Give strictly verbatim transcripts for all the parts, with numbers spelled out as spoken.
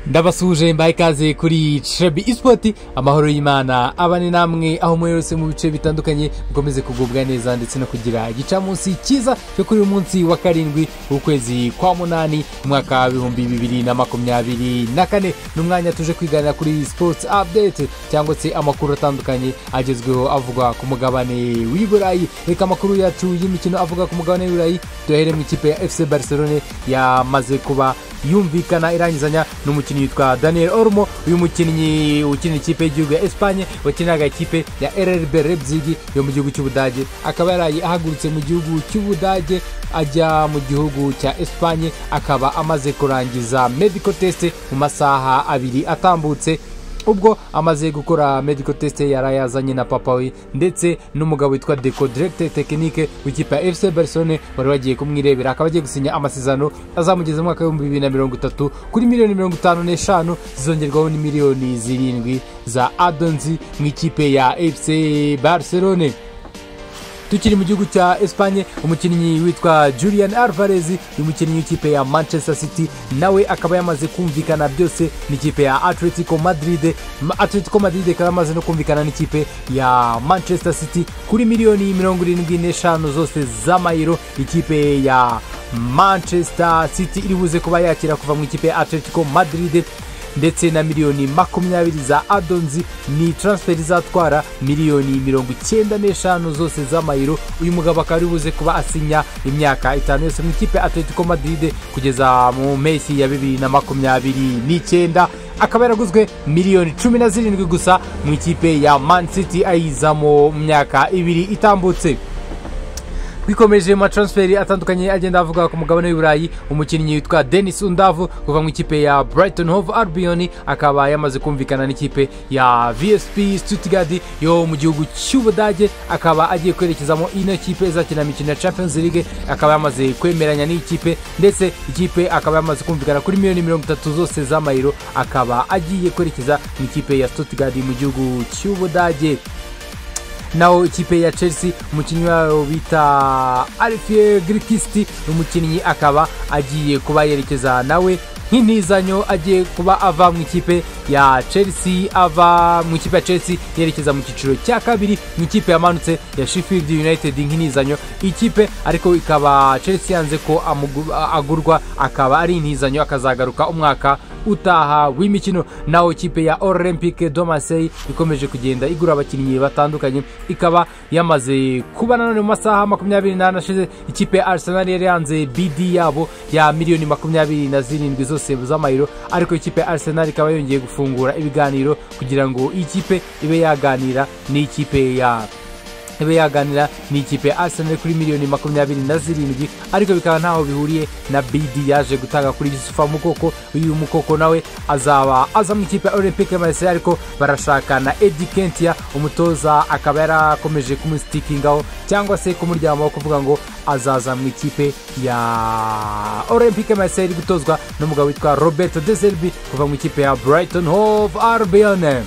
Ndabasuje mbaye kaze kuri Trebi Esport amahoro y'Imana abane namwe aho mwerose mu bice bitandukanye mukomeze kugubwa neza ndetse no kugira igicamunsi cyiza cyo kuri uyu munsi wa karindwi ukwezi kwa munani mwaka wa bihumbi bibiri na makumyabiri na kane n'umwanya tuje kwiganira kuri sports update cyangwa se amakuru atandukanye agezweho avuga ku mugabane w'Iburayi. Reka amakuru yacu y'imikino avuga ku mugabane w'Iburayi duhere mu ikipe ya F C Barcelona yamaze kuba yumvikana irangizanya n'umukinnyi witwa Daniel Olmo. Uyu mukinnyi ukina ikipe y'igihugu ya Espagne wakinaga ikipe ya R R B Leipzig yo mu gihugu cy'Ubudage, akaba yaraye ahagurutse mu gihugu cy'Ubudage ajya mu gihugu cya Espagne, akaba amaze kurangiza medical test mu masaha abiri atambutse. Ubwo amaze gukora medical test yarayazanye na papa we ndetse n'umugabo witwa Deco directeur technique w'ikipe ya F C Barcelona wari wagiye kumwirebera, akaba agiye gusinya amasezerano azamugeza mu mwaka wa bibiri na mirongo itatu kuri miliyoni mirongo itanu n'eshanu zizongerwaho ni miliyoni zirindwi za addons mu ikipe ya F C Barcelona. Tukiri mu gihugu cya Espagne, umukinnyi witwa Julian Alvarez umukinnyi w'ikipe ya Manchester City nawe akaba yamaze kumvikana byose n'ikipe ya Atletico Madrid. Atletico Madrid akaba yamaze no kumvikana n'ikipe ya Manchester City kuri miliyoni mirongo irindwi n'eshanu zose z'amayero. Ikipe ya Manchester City iri buze kuba yakira kuva mu ikipe ya Atletico Madrid ndetse na miliyoni makumyabiri za addons. Ni transfer izatwara miliyoni mirongo icyenda n'eshanu zose z'amayero. Uyu mugabo akaba ari buze kuba asinya imyaka itanu yose mu ikipe Atletico Madrid kugeza mu mpeshyi ya bibiri na makumyabiri n'icyenda. Akaba yaraguzwe miliyoni cumi na zirindwi gusa mu ikipe ya Man City ayizamo mu myaka ibiri itambutse. Bikomeje ma transfer atandukanye agenda avuga ku mugabane w'Iburayi, umukinnyi witwa Denis Undavu kuva mu ikipe ya Brighton Hove Albion akaba yamaze kumvikana n'ikipe ya V S P Stuttgart yo mu gihugu cy'Ubudage, akaba agiye kwerekezamo ino kipe izakina imikino ya Champions League. Akaba yamaze kwemeranya n'ikipe ndetse ikipe akaba yamaze kumvikana kuri miliyoni mirongo itatu zose z'amayero, akaba agiye kwerekeza mu ikipe ya Stuttgart mu gihugu cy'Ubudage. Naho ikipe ya Chelsea umukinnyi wabo bita Alfie Grikisti umukinnyi akaba agiye kuba yerekeza nawe nk'intizanyo, agiye kuba ava mu ikipe ya Chelsea ava mu ikipe ya Chelsea yerekeza mu cyiciro cya kabiri mu ikipe yamanutse ya Sheffield United nk'intizanyo. Ikipe ariko ikaba Chelsea yanze ko agurwa, akaba ari intizanyo akazagaruka umwaka utaha w'imikino. Naho ikipe ya Olympique de Marseille ikomeje kugenda igura abakinnyi batandukanye, ikaba yamaze kuba nanone mu masaha makumyabiri n'ane ashize ikipe ya Arsenal yari yanze bid yabo ya miliyoni makumyabiri na zirindwi zose z'amayero, ariko ikipe ya Arsenal ikaba yongeye gufungura ibiganiro kugira ngo ikipe ibe yaganira n'ikipe ya ibe yaganira n'ikipe ya Arsenal kuri miliyoni makumyabiri na zirindwi, ariko bikaba ntaho bihuriye na bid yaje gutanga kuri Yusufa Mukoko. Uyu Mukoko nawe azaba aza mu ikipe ya Olympique de Marseille, ariko barashaka na Eddie Kentia umutoza akaba yarakomeje kumustikingaho cyangwa se kumuryamaho kuvuga ngo azaza mu ikipe ya Olympique de Marseille gutozwa n'umugabo witwa Roberto De Zerbi kuva mu ikipe ya Brighton Hove Albion.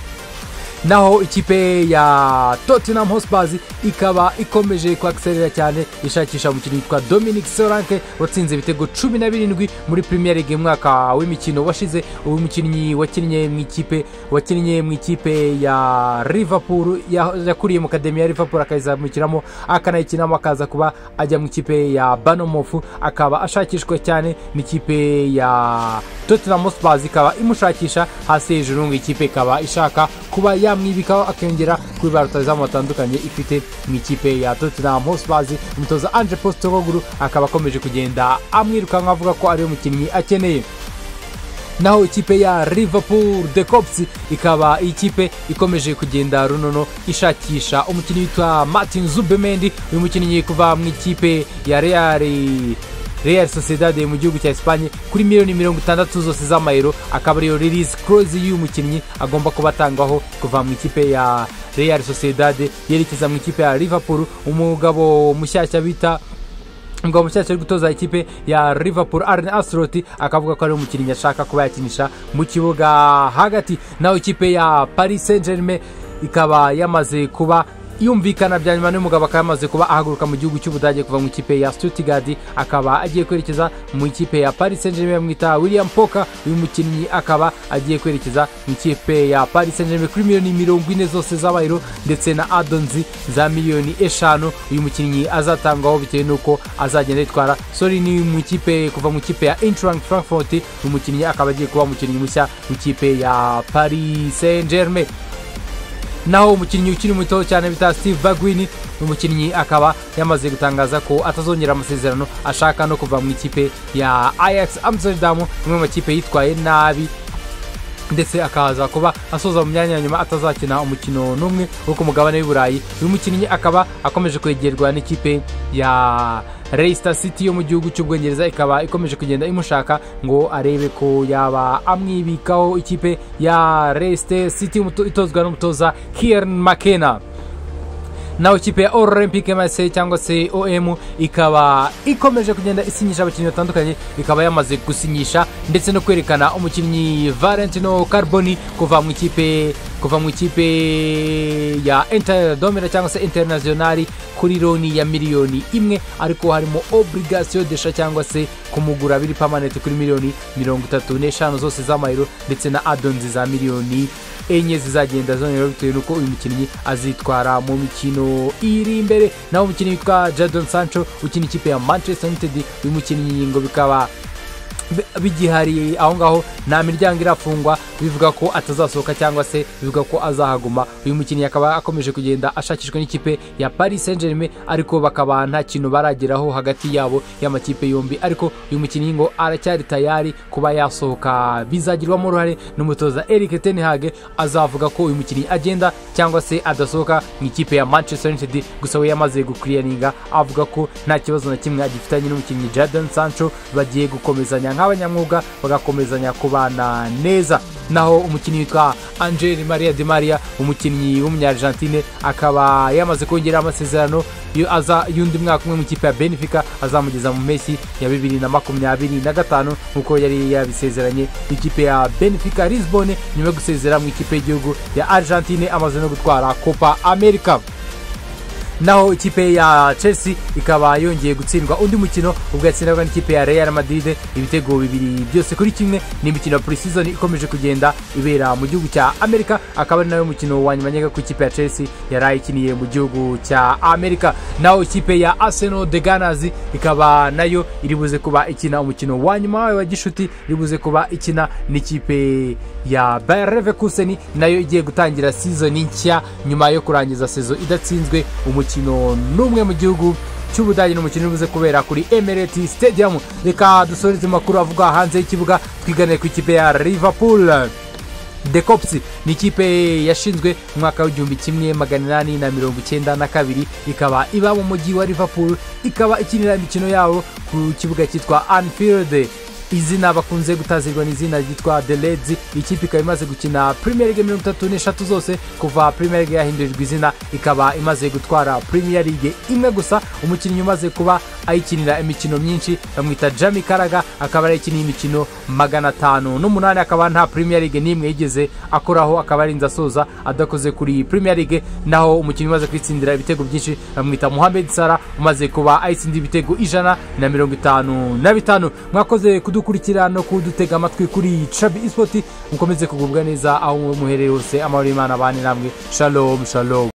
Naho ikipe ya Tottenham Hotspur ikaba ikomeje kwakiserera cyane ishakisha umukinnyi witwa Dominic Solanke watsinze ibitego cumi na birindwi muri Premier League mwaka w'imikino washize. Uyu mukinnyi wakinnye mu ikipe wakinnye mu ikipe ya Liverpool yakuriye mu academy ya Liverpool akayizamukiramo akanayikinamo akaza kuba ajya mu ikipe ya Bournemouth, akaba ashakishwa cyane n'ikipe ya Tottenham Hotspur ikaba imushakisha hasi hejuru, ngo ikipe ikaba ishaka kuba yamwibikaho akongera kuri ba rutazamu batandukanye ifite mu ikipe ya Tottenham Hotspur. Umutoza Ange Postecoglou akaba akomeje kugenda amwirukanka avuga ko ari umukinnyi akeneye. Naho ikipe ya Liverpool The Cops ikaba ikipe ikomeje kugenda runono ishakisha umukinnyi witwa Martin Zubimendi. Uyu mukinnyi kuva mu ikipe ya Real Real Sociedad mu gihugu cya Espagne kuri miliyoni mirongo itandatu zose z'amayero, akaba ariyo release clause y'uyu mukinnyi agomba kubatangwaho kuva mu ikipe ya Real Sociedad yerekeza mu ikipe ya Liverpool. Umugabo mushyashya bita ngo mushyashya ari gutoza ikipe ya Liverpool Arne Slot akavuga ko ari umukinnyi ashaka kuba yakinisha mu kibuga hagati. Naho ikipe ya Paris Saint-Germain ikaba yamaze kuba yumvikana bya nyuma n'umugabo akaba yamaze kuba ahaguruka mu gihugu cy'Ubudage kuva mu ikipe ya Stuttgart akaba agiye kwerekeza mu ikipe ya Paris Saint-Germain mwita William Poka. Uyu mukinnyi akaba agiye kwerekeza mu ikipe ya Paris Saint-Germain kuri miliyoni mirongo ine zose z'abayero ndetse na addons za miliyoni eshanu. Uyu mukinnyi azatangwaho bitewe nuko azagenda yitwara. Sorry, ni mu ikipe kuva mu ikipe ya Eintracht Frankfurt. Umukinnyi akaba agiye kuba umukinnyi mushya mu ikipe ya Paris Saint-Germain. Naho umukinnyi ukiri muto cyane bita Steve Bergwijn, umukinnyi akaba yamaze gutangaza ko atazongera amasezerano ashaka no kuva mu ikipe ya Ajax Amsterdam, imwe mu makipe yitwaye nabi ndetse akaza kuba asoza mu myanya nyuma atazakina umukino n'umwe wo ku mugabane w'Uburayi. Uyu mukinnyi akaba akomeje kwegerwa n'ikipe ya Leicester City yo mu gihugu cy'Ubwongereza, ikaba ikomeje kugenda imushaka ngo arebe ko yaba amwibikaho. Ikipe ya Leicester City itozwa n'umutoza Kieran McKenna. Naho ikipe ya Olympique Marseille cyangwa se O M ikaba ikomeje kugenda isinyisha abakinnyi batandukanye, ikaba yamaze gusinyisha ndetse no kwerekana umukinnyi Valentino Carboni kuva mu ikipe kuva mu ikipe ya Inter Domira cyangwa se Internazionali kuri loni ya miliyoni imwe, ariko harimo obligation d'achat cyangwa se kumugura biri permanent kuri miliyoni mirongo itatu n'eshanu zose z'amayero ndetse na addons za miliyoni enye zizagenda zonera bitewe nuko uyu mukinnyi azitwara mu mikino iri imbere. Naho umukinnyi witwa Jadon Sancho ukina ikipe ya Manchester United, uyu mukinnyi ngo bikaba bigihari aho ngaho nta miryango irafungwa, bivuga ko atazasohoka cyangwa se bivuga ko azahaguma. Uyu mukinnyi akaba akomeje kugenda ashakishwa n'ikipe ya Paris Saint-Germain, ariko bakaba nta kintu barageraho hagati yabo y'amakipe yombi, ariko uyu mukinnyi ngo aracyari tayari kuba yasohoka. Bizagirwamo uruhare n'umutoza Erik ten Hag, azavuga ko uyu mukinnyi agenda cyangwa se adasohoka mu ikipe ya Manchester United. Gusa we yamaze gukliyaringa avuga ko nta kibazo na kimwe agifitanye n'umukinnyi Jadon Sancho, bagiye gukomezanya nk'abanyamwuga bagakomezanya kubana neza. Naho umukinnyi witwa Angel Maria Di Maria, umukinnyi w'umunyargentine, akaba yamaze kongera amasezerano aza yundi mwaka umwe mu ikipe ya Benfica, azamugeza mu Messi ya bibiri na makumyabiri na gatanu nkuko yari yabisezeranye ikipe ya Benfica Lisbon nyuma yo gusezera mu ikipe y'igihugu ya Argentine amaze no gutwara Copa America. Naho ikipe ya Chelsea ikaba yongeye gutsindwa undi mukino ubwo yatsindaga n'ikipe ya Real Madrid ibitego bibiri byose kuri kimwe. Ni imikino pre-season ikomeje kugenda ibera mu gihugu cya Amerika, akaba ari nayo mukino wa nyuma nyega ku ikipe ya Chelsea yari ikiniye mu gihugu cya Amerika. Naho ikipe ya Arsenal de Gunners ikaba nayo iribuze kuba ikina umukino wa nyuma wa gishuti, iribuze kuba ikina n'ikipe ya Bayer Leverkusen, nayo igiye gutangira season nshya nyuma yo kurangiza season idatsinzwe umukino n'umwe mu gihugu cy'Ubudage. N'umukino ubuze kubera kuri Emirates Stadium. Reka dusoreze makuru avuga hanze y'ikibuga, twigane ku ikipe ya Liverpool. The Cops ni ikipe yashinzwe mu mwaka w'igihumbi kimwe magana inani na mirongo icyenda na kabiri, ikaba iba mu mujyi wa Liverpool, ikaba ikinira imikino yawo ku kibuga cyitwa Anfield. Izina bakunze gutazirwa n'izina ryitwa The Reds. Ikipe ikaba imaze gukina Premier League mirongo itatu n'eshatu zose kuva Premier League yahindurirwa izina, ikaba imaze gutwara Premier League imwe gusa. Umukinnyi umaze kuba ayikinira imikino myinshi bamwita Jamie Carragher, akaba arayikiniye imikino magana atanu n'umunani, akaba nta Premier League n'imwe yigeze akoraho, akaba arinze asoza adakoze kuri Premier League. Naho umukinnyi umaze kwitsindira ibitego byinshi bamwita Mohamed Salah, umaze kuba ayitsinda ibitego ijana na mirongo itanu na bitanu. Mwakoze kudukurikira no kudutega amatwi kuri Chabi Esport, mukomeze kugubwa neza aho muherereye hose. Amahoro y'Imana abane namwe. Shalom shalom.